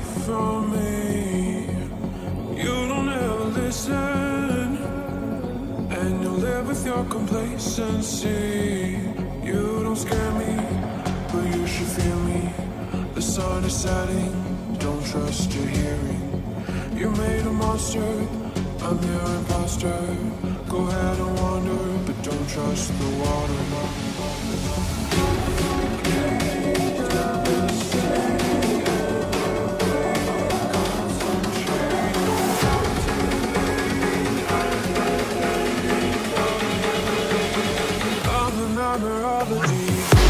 from me. You don't ever listen, and you live with your complacency. You don't scare me, but you should fear me. The sun is setting, don't trust your hearing. You made a monster, I'm your imposter. Go ahead and wander, but don't trust the water. I'm the nightmare of the deep.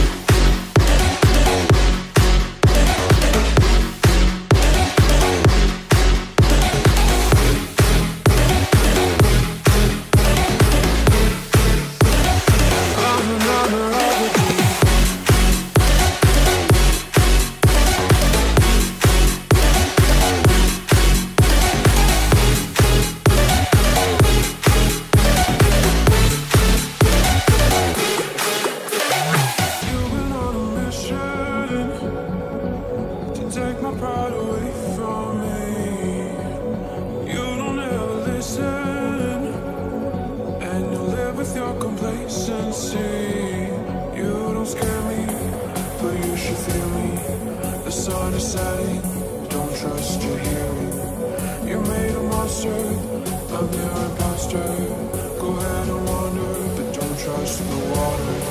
Take my pride away from me. You don't ever listen, and you live with your complacency. You don't scare me, but you should fear me. The sun is setting, don't trust your hearing. You made a monster, I'm your imposter. Go ahead and wander, but don't trust the water.